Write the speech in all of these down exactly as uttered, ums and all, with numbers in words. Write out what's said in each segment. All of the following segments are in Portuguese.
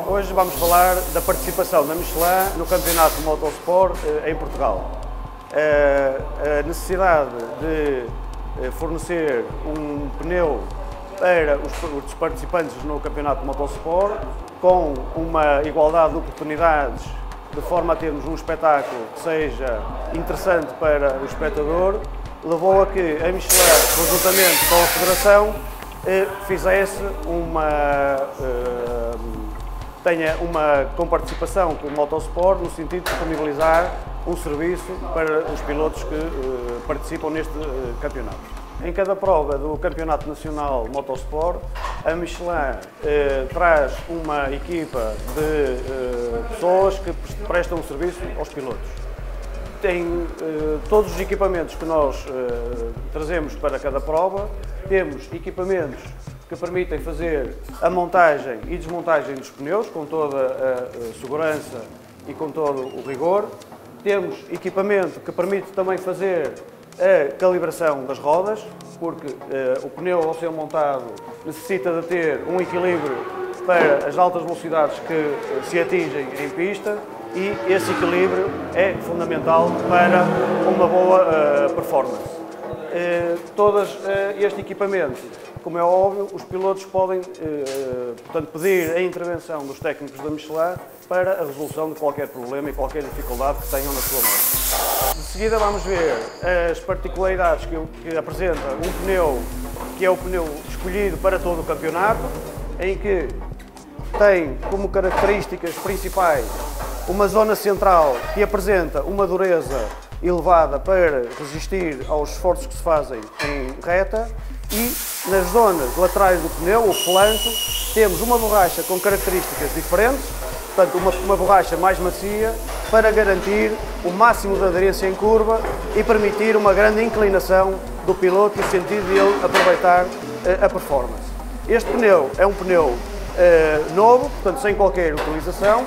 Hoje vamos falar da participação da Michelin no Campeonato Motorsport em Portugal. A necessidade de fornecer um pneu para os participantes no Campeonato Motorsport com uma igualdade de oportunidades, de forma a termos um espetáculo que seja interessante para o espectador, levou a que a Michelin, conjuntamente com a Federação, fizesse uma, tenha uma comparticipação com o Motorsport no sentido de disponibilizar um serviço para os pilotos que participam neste campeonato. Em cada prova do Campeonato Nacional Motorsport, a Michelin eh, traz uma equipa de eh, pessoas que prestam serviço aos pilotos. Tem eh, todos os equipamentos que nós eh, trazemos para cada prova. Temos equipamentos que permitem fazer a montagem e desmontagem dos pneus com toda a, a segurança e com todo o rigor. Temos equipamento que permite também fazer a calibração das rodas, porque uh, o pneu, ao ser montado, necessita de ter um equilíbrio para as altas velocidades que uh, se atingem em pista, e esse equilíbrio é fundamental para uma boa uh, performance. Uh, todos uh, este equipamento, como é óbvio, os pilotos podem uh, portanto, pedir a intervenção dos técnicos da Michelin para a resolução de qualquer problema e qualquer dificuldade que tenham na sua mão. De seguida vamos ver as particularidades que, que apresenta um pneu que é o pneu escolhido para todo o campeonato, em que tem como características principais uma zona central que apresenta uma dureza elevada para resistir aos esforços que se fazem em reta, e nas zonas laterais do pneu, o flanco, temos uma borracha com características diferentes, portanto uma, uma borracha mais macia para garantir o máximo de aderência em curva e permitir uma grande inclinação do piloto no sentido de ele aproveitar uh, a performance. Este pneu é um pneu uh, novo, portanto sem qualquer utilização,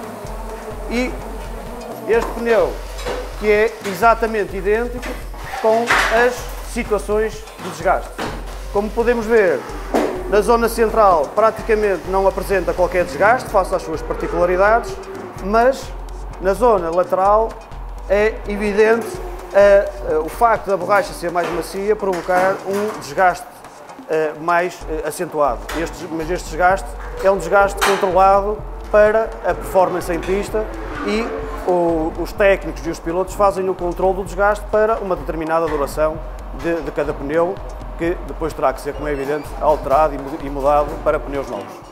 e este pneu que é exatamente idêntico com as situações de desgaste. Como podemos ver, na zona central praticamente não apresenta qualquer desgaste face às suas particularidades, mas na zona lateral é evidente uh, uh, o facto da borracha ser mais macia provocar um desgaste uh, mais uh, acentuado. Este, mas este desgaste é um desgaste controlado para a performance em pista, e o, os técnicos e os pilotos fazem o controle do desgaste para uma determinada duração de, de cada pneu, que depois terá que ser, como é evidente, alterado e mudado para pneus novos.